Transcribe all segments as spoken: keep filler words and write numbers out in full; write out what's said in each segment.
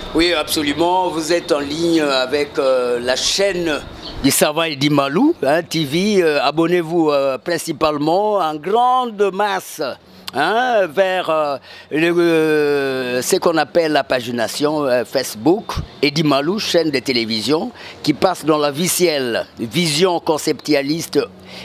Oui, absolument. Vous êtes en ligne avec euh, la chaîne du Savant Edi Malou, hein, T V. Euh, Abonnez-vous euh, principalement en grande masse hein, vers euh, le, euh, ce qu'on appelle la pagination euh, Facebook Edi Malou, chaîne de télévision qui passe dans la visuelle, vision conceptualiste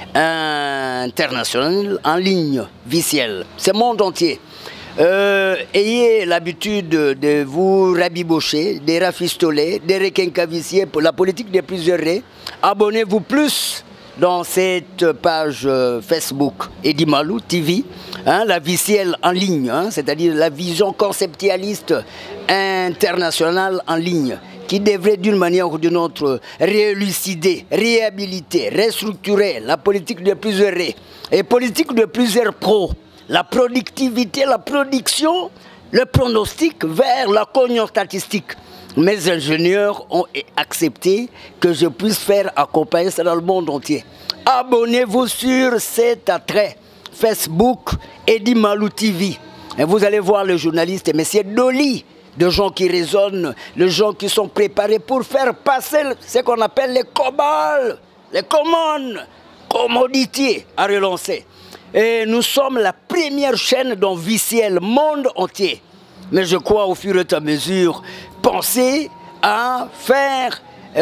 internationale en ligne, visuelle. C'est le monde entier. Euh, ayez l'habitude de vous rabibocher, de rafistoler, de requincavissier pour la politique des plusieurs raies. Abonnez-vous plus dans cette page euh, Facebook Edi Malou T V, hein, la visuelle en ligne, hein, c'est-à-dire la vision conceptualiste internationale en ligne, qui devrait d'une manière ou d'une autre réélucider, réhabiliter, restructurer la politique de plusieurs raies et politique de plusieurs pros. La productivité, la production, le pronostic vers la cognon statistique. Mes ingénieurs ont accepté que je puisse faire accompagner ça dans le monde entier. Abonnez-vous sur cet attrait Facebook Edi Malou T V. Et vous allez voir le journaliste M. Dolly, de gens qui raisonnent, de gens qui sont préparés pour faire passer ce qu'on appelle les coboles, les commones, commodités à relancer. Et nous sommes la première chaîne dans visuel monde entier. Mais je crois au fur et à mesure, penser à faire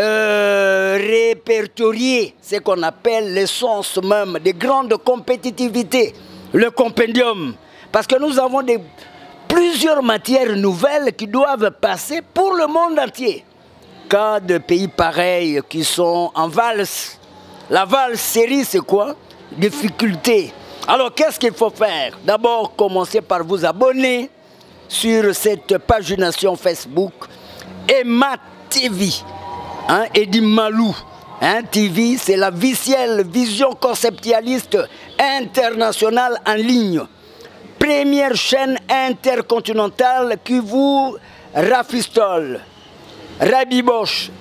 euh, répertorier ce qu'on appelle l'essence même des grandes compétitivités, le compendium. Parce que nous avons des, plusieurs matières nouvelles qui doivent passer pour le monde entier. Cas de pays pareils qui sont en valse. La valse série, c'est quoi? Difficulté. Alors, qu'est-ce qu'il faut faire? D'abord, commencez par vous abonner sur cette pagination Facebook Emma T V, hein, Edi Malou. Hein, T V, c'est la visuelle vision conceptualiste internationale en ligne. Première chaîne intercontinentale qui vous rafistole, rabiboche,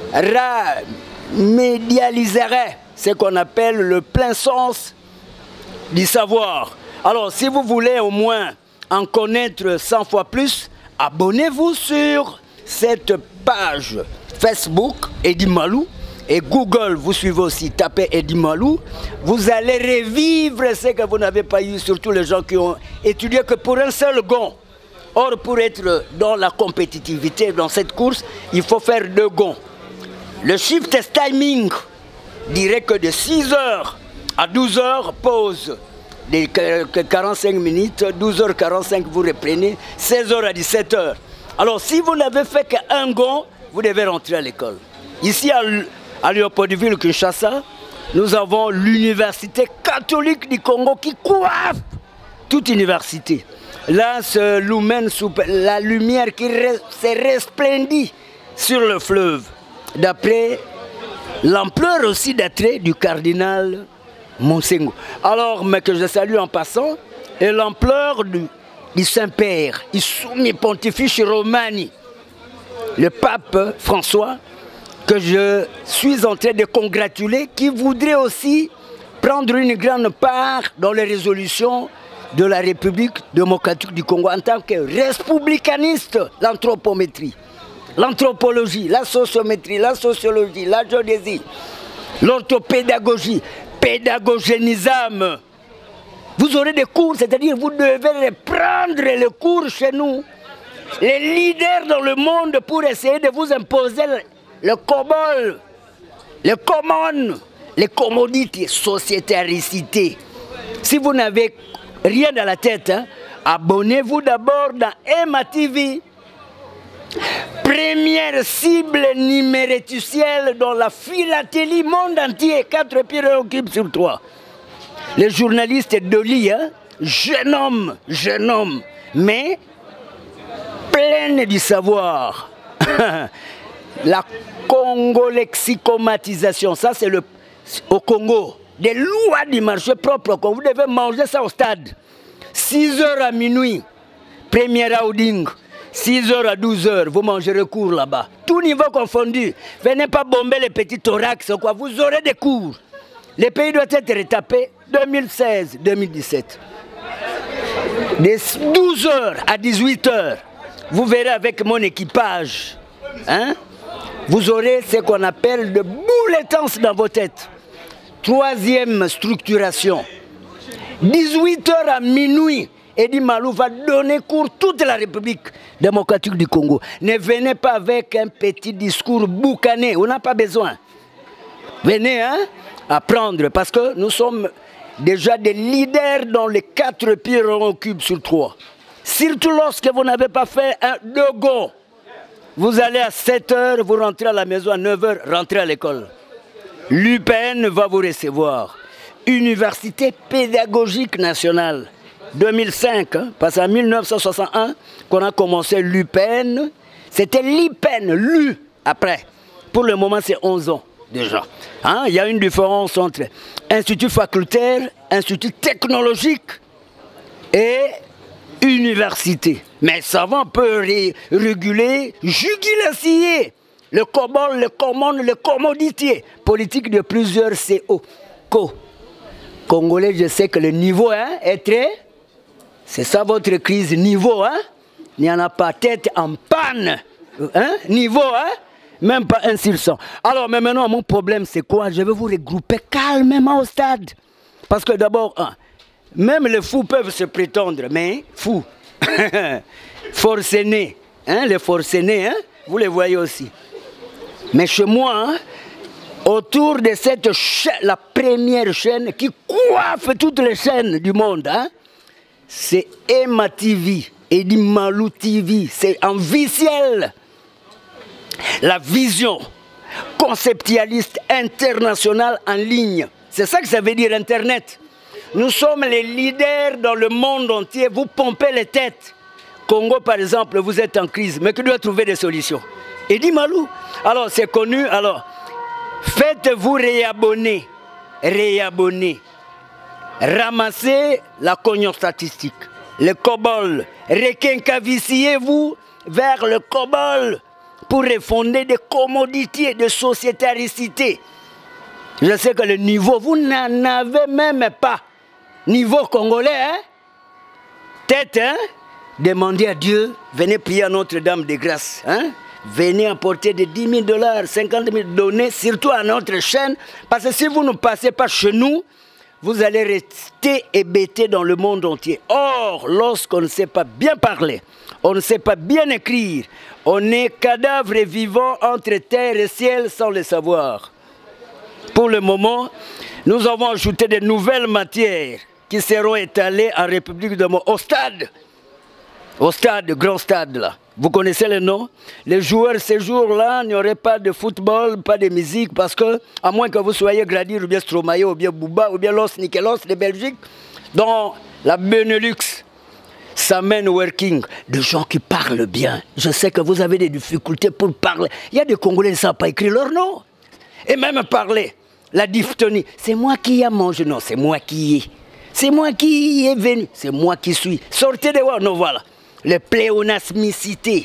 ramédialiserait ce qu'on appelle le plein sens du savoir. Alors, si vous voulez au moins en connaître cent fois plus, abonnez-vous sur cette page Facebook Edi Malou et Google, vous suivez aussi, tapez Edi Malou. Vous allez revivre ce que vous n'avez pas eu, surtout les gens qui ont étudié que pour un seul gond. Or, pour être dans la compétitivité, dans cette course, il faut faire deux gonds. Le shift timing dirait que de six heures à douze heures, pause de quarante-cinq minutes, douze heures quarante-cinq, vous reprenez, seize heures à dix-sept heures. Alors, si vous n'avez fait qu'un gond, vous devez rentrer à l'école. Ici, à, à Léopoldville, Kinshasa, nous avons l'université catholique du Congo qui coiffe toute université. Là, l'oumène sous la lumière qui se resplendit sur le fleuve, d'après l'ampleur aussi d'attrait du cardinal Monsengo. Alors, mais que je salue en passant, et l'ampleur du, du Saint-Père, Issoumi Pontifice Romani, le pape François, que je suis en train de congratuler, qui voudrait aussi prendre une grande part dans les résolutions de la République démocratique du Congo en tant que républicaniste, l'anthropométrie, l'anthropologie, la sociométrie, la sociologie, la géodésie, l'orthopédagogie, pédagogénisme. Vous aurez des cours, c'est-à-dire vous devez prendre les cours chez nous, les leaders dans le monde pour essayer de vous imposer le, le cobol, le common, les commodités sociétaricité. Si vous n'avez rien dans la tête, hein, abonnez-vous d'abord dans Emma T V. Première cible numéréticielle dans la philatélie monde entier, quatre préoccupes sur trois. Le journaliste Dolly, hein, jeune homme, jeune homme, mais plein du savoir. La congolexicomatisation, ça c'est le au Congo. Des lois du marché propre, quand vous devez manger ça au stade. six heures à minuit, première outing. six heures à douze heures, vous mangerez cours là-bas. Tout niveau confondu. Venez pas bomber les petits thorax, quoi. Vous aurez des cours. Les pays doivent être retapés deux mille seize deux mille dix-sept. De douze heures à dix-huit heures, vous verrez avec mon équipage, hein, vous aurez ce qu'on appelle de boulettance dans vos têtes. Troisième structuration. dix-huit heures à minuit, Edi Malou va donner cours toute la République démocratique du Congo. Ne venez pas avec un petit discours boucané, on n'a pas besoin. Venez hein, apprendre, parce que nous sommes déjà des leaders dans les quatre pieds ronds cubes sur trois. Surtout lorsque vous n'avez pas fait un dogo. Vous allez à sept heures, vous rentrez à la maison à neuf heures, rentrez à l'école. L'U P N va vous recevoir. Université pédagogique nationale. deux mille cinq, hein, parce qu'en mille neuf cent soixante et un, qu'on a commencé l'U P N, c'était l'I P N, l'U après. Pour le moment, c'est onze ans déjà. Hein, il y a une différence entre institut facultaire, institut technologique et université. Mais savant peut ré réguler, juguler, le cobol, le commande, le commoditier. Politique de plusieurs C O. Co. Congolais, je sais que le niveau hein, est très... C'est ça votre crise, niveau, hein? Il n'y en a pas, tête en panne. Hein? Niveau, hein? Même pas un sur cent. Alors, mais maintenant, mon problème, c'est quoi? Je vais vous regrouper calmement au stade. Parce que d'abord, hein, même les fous peuvent se prétendre, mais fous. Forcenés, hein? Les forcenés, hein? Vous les voyez aussi. Mais chez moi, hein, autour de cette chaîne, la première chaîne qui coiffe toutes les chaînes du monde, hein? C'est Emma T V, Edi Malou T V, c'est en visuel. La vision conceptualiste internationale en ligne. C'est ça que ça veut dire Internet. Nous sommes les leaders dans le monde entier. Vous pompez les têtes. Congo, par exemple, vous êtes en crise, mais qui doit trouver des solutions. Edi Malou. Alors, c'est connu. Alors, faites-vous réabonner. Réabonner. Ramassez la cognon statistique, le cobol, requinquaviciez-vous vers le cobol pour refonder des commodités, des sociétaricités. Je sais que le niveau, vous n'en avez même pas. Niveau congolais, hein? Tête, hein? Demandez à Dieu, venez prier à Notre-Dame de Grâce, hein? Venez apporter des dix mille dollars, cinquante mille donnés, surtout à notre chaîne, parce que si vous ne passez pas chez nous, vous allez rester hébété dans le monde entier. Or, lorsqu'on ne sait pas bien parler, on ne sait pas bien écrire, on est cadavre vivant entre terre et ciel sans le savoir. Pour le moment, nous avons ajouté de nouvelles matières qui seront étalées en République de Mo au stade. Au stade, grand stade là. Vous connaissez le nom? Les joueurs, ces jours-là, il n'y aurait pas de football, pas de musique, parce que, à moins que vous soyez Gradir, ou bien Stromae, ou bien Bouba, ou bien Los Nikelos de Belgique, dans la Benelux, ça mène working. De gens qui parlent bien. Je sais que vous avez des difficultés pour parler. Il y a des Congolais qui ne savent pas écrire leur nom. Et même parler. La diphtonie. C'est moi qui ai mangé. Non, c'est moi qui ai. C'est moi qui est venu. C'est moi qui suis. Sortez de voir. Non, voilà. Le pléonasmicité.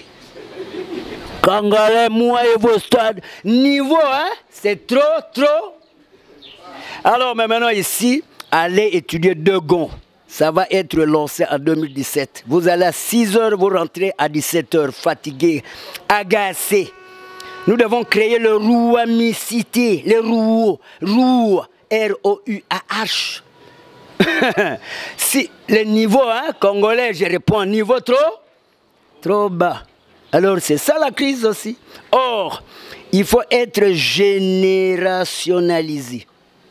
Congolais, moi et vos stades. Niveau, hein? C'est trop, trop. Alors, mais maintenant ici, allez étudier Degon. Ça va être lancé en deux mille dix-sept. Vous allez à six heures, vous rentrez à dix-sept heures, fatigué, agacé. Nous devons créer le rouamicité, le rouo, rouo, R O U A H. Si le niveau hein, congolais, je réponds niveau trop, trop bas. Alors c'est ça la crise aussi. Or, il faut être générationnalisé,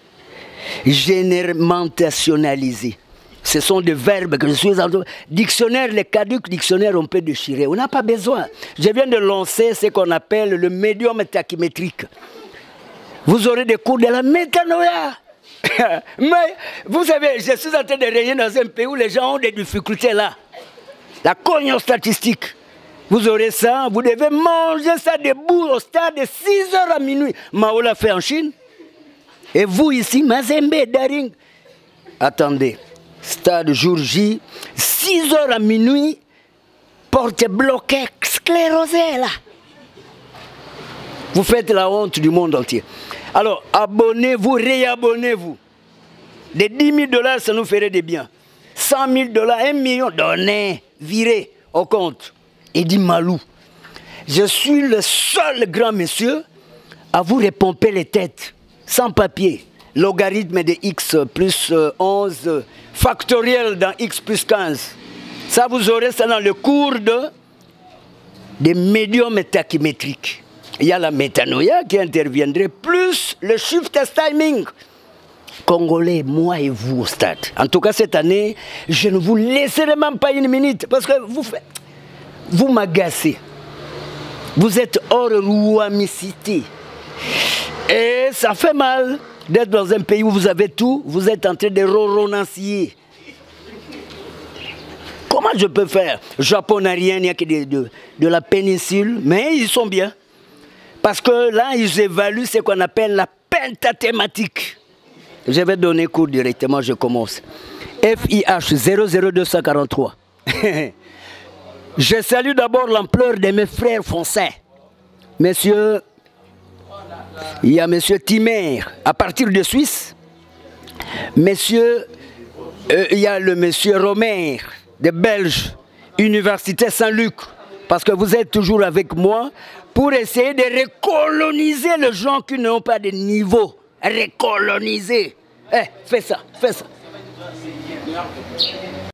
générmentationnalisé. Ce sont des verbes que je suis en train de... Dictionnaire, les caducs dictionnaires, on peut déchirer. On n'a pas besoin. Je viens de lancer ce qu'on appelle le médium tachymétrique. Vous aurez des cours de la métanoïa. Mais vous savez, je suis en train de régner dans un pays où les gens ont des difficultés là. La cognon statistique. Vous aurez ça, vous devez manger ça debout au stade de six heures à minuit. Mao l'a fait en Chine. Et vous ici, Mazembe, Daring. Attendez. Stade jour J, six heures à minuit, porte bloquée, sclérosée là. Vous faites la honte du monde entier. Alors, abonnez-vous, réabonnez-vous. Des dix mille dollars, ça nous ferait des biens. cent mille dollars, un million, donnez, virez au compte. Eddy Malou. Je suis le seul grand monsieur à vous repomper les têtes, sans papier. Logarithme de x plus onze, factoriel dans x plus quinze. Ça, vous aurez ça dans le cours de, des médiums tachymétriques. Il y a la métanoïa qui interviendrait, plus le shift timing. Congolais, moi et vous au stade. En tout cas, cette année, je ne vous laisserai même pas une minute, parce que vous faites, vous m'agacez. Vous êtes hors rouamicité. Et ça fait mal d'être dans un pays où vous avez tout, vous êtes en train de roronancier. Comment je peux faire? Japon n'a rien, il n'y a que de, de, de la péninsule, mais ils sont bien. Parce que là, ils évaluent ce qu'on appelle la pentathématique. Je vais donner cours directement, je commence. F I H zéro zéro deux cent quarante-trois. Je salue d'abord l'ampleur de mes frères français. Messieurs, il y a monsieur Timer, à partir de Suisse. Monsieur, euh, il y a le monsieur Romer, de Belge, Université Saint-Luc. Parce que vous êtes toujours avec moi pour essayer de recoloniser les gens qui n'ont pas de niveau. Recoloniser. Eh, fais ça, fais ça.